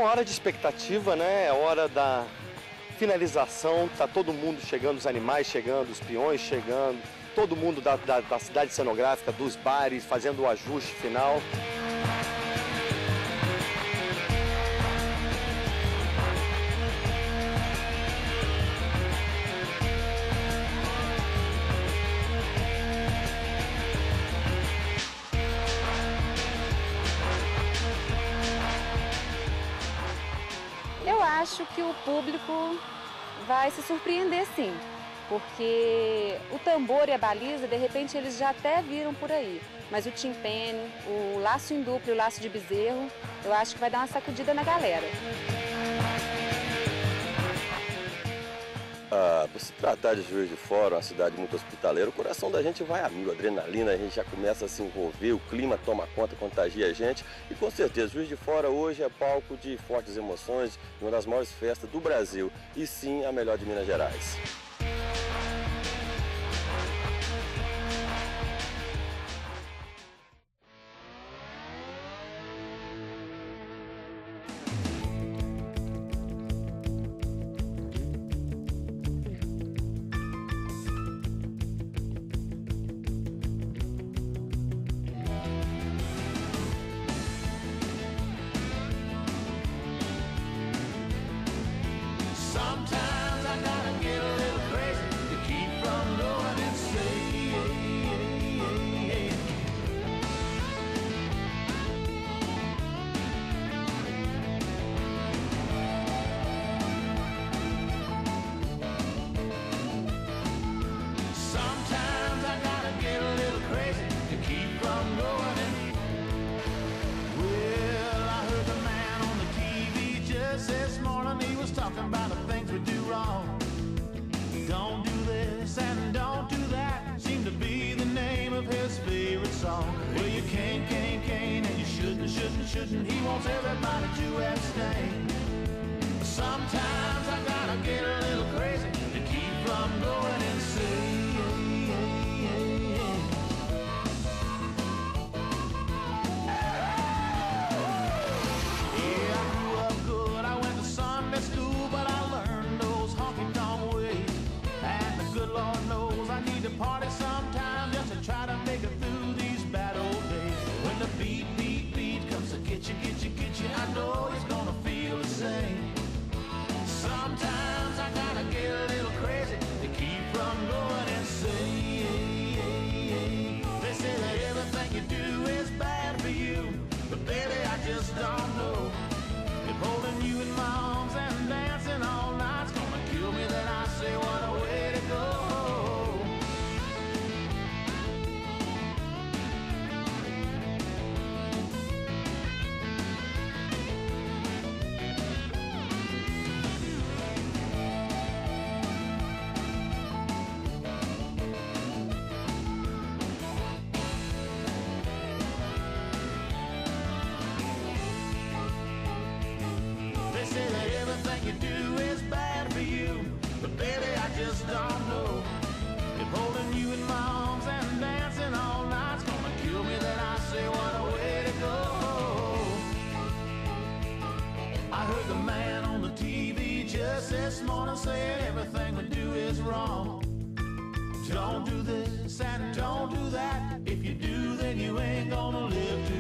hora de expectativa, né? É hora da finalização, tá todo mundo chegando, os animais chegando, os peões chegando, todo mundo da cidade cenográfica, dos bares, fazendo o ajuste final. Eu acho que o público vai se surpreender, sim, porque o tambor e a baliza, de repente, eles já até viram por aí, mas o timpani, o laço em duplo e o laço de bezerro, eu acho que vai dar uma sacudida na galera. Por se tratar de Juiz de Fora, uma cidade muito hospitaleira, o coração da gente vai a mil, a adrenalina, a gente já começa a se envolver, o clima toma conta, contagia a gente e com certeza Juiz de Fora hoje é palco de fortes emoções, uma das maiores festas do Brasil e sim a melhor de Minas Gerais. Well, you can't, and you shouldn't. He wants everybody to abstain. Sometimes I gotta get a little crazy to keep from going insane. Yeah, I grew up good. I went to Sunday school, but I learned those honky-tonk ways. And the good Lord knows I need to party sometime just to try to make it through these bad old days. When the beat comes to get you, I know it's gonna feel the same. Sometimes I gotta get a little crazy to keep from going insane. They say that everything you do is bad for you, but baby, I just don't know. If holding you in my arms and dancing all night's gonna kill me, then I say what a way to go. You do is bad for you, but baby, I just don't know. If holding you in my arms and dancing all night's gonna kill me, then I say what a way to go. I heard the man on the TV just this morning saying everything we do is wrong. Don't do this and don't do that. If you do, then you ain't gonna live too